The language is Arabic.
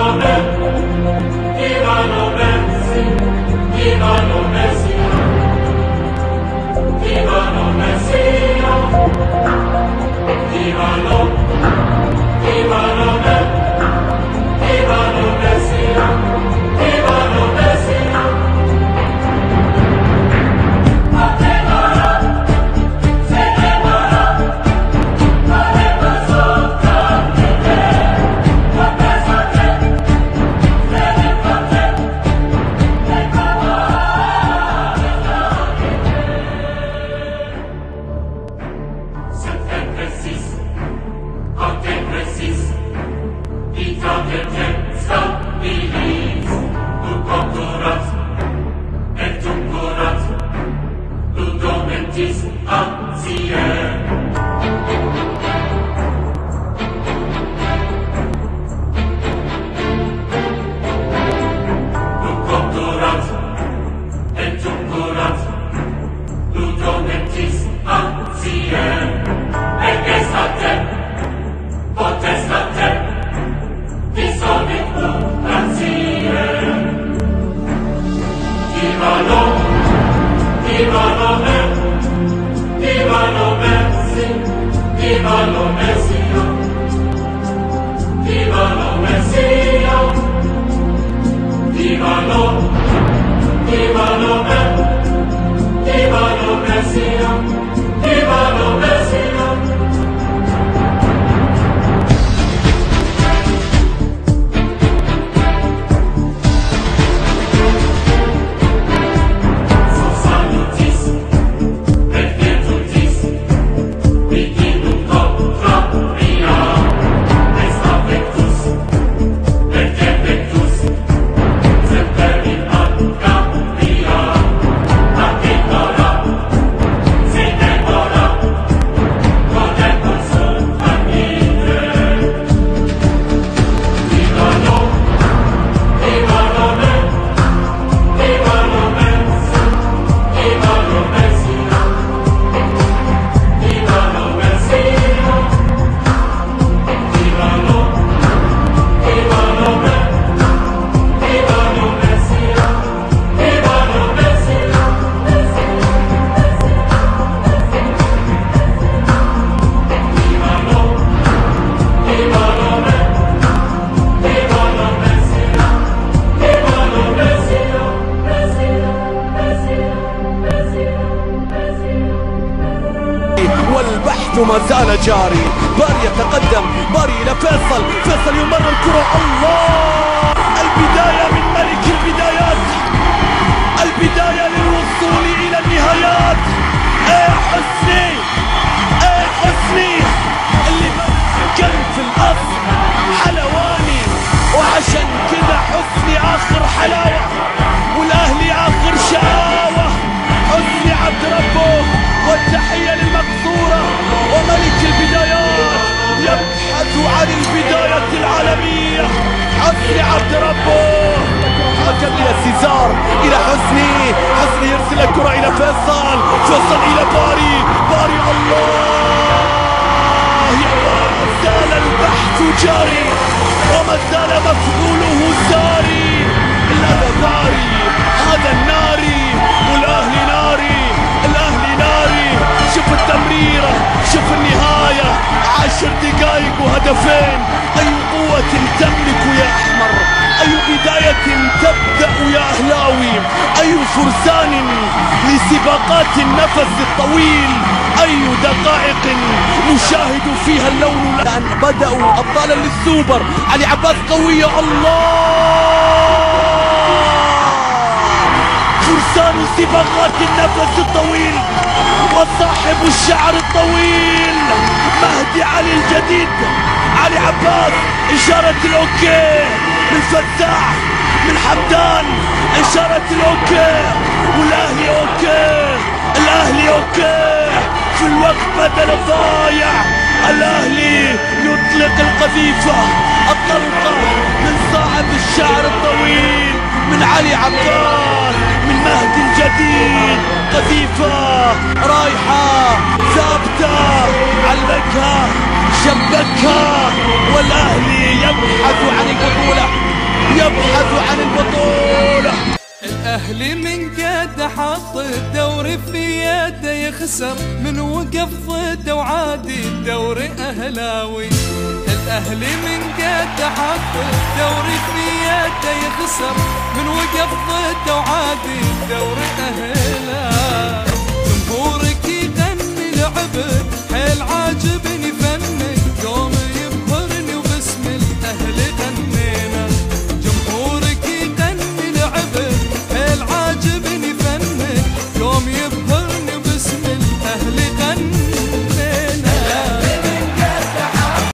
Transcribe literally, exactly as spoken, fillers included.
ما زال جاري. باري يتقدم، باري إلى فيصل، فيصل يمر الكرة. الله، البداية من ملك البدايات، البداية للوصول إلى النهايات. ايه حسني، ايه حسني اللي كان في الأصل حلواني، وعشان كذا حسني آخر حلاوة والأهلي آخر شقاوة. حسني عبد ربه، والتحية للمقصورة وملك البدايات يبحث عن البداية العالمية. حسني عبد ربه حكم إلى سيزار، إلى حسني، حسني يرسل الكرة إلى فيصل، فيصل إلى باري، باري. الله، ما زال البحث جاري وما زال مفعوله ساري. هذا ناري، هذا الناري، والأهلي ناري، الأهلي ناري. شوف التمريرة، شوف النهاية، عشر دقائق وهدفين. أي قوة تملك يا أحمر، أي بداية تبدأ يا أهلاوي، أي فرسان لسباقات النفس الطويل، أي دقائق نشاهد فيها اللون. الآن بدأوا أبطالا للسوبر. علي عباس قوية. الله، فرسان سباقات النفس الطويل وصاحب الشعر الطويل مهدي علي الجديد. علي عباس، إشارة الأوكي من فتاح، من حمدان، إشارة الأوكي، والأهلي أوكي، الأهلي أوكي. في الوقت بدل ضايع الأهلي يطلق القذيفة، الطلقة من صاحب الشعر الطويل، من علي عباس، من مهدي الجديد. قذيفة رايحة ثابتة، علقها، شبكها، والأهلي يبحث عن البطولة. الاهلي من قد حط الدوري في يده يخسر، من وقف ضده وعادي الدوري اهلاوي. الاهلي من قد حط الدوري في يده يخسر، من وقف ضده وعادي الدوري اهلاوي. جمهورك يغني لعبك حيل عاجبني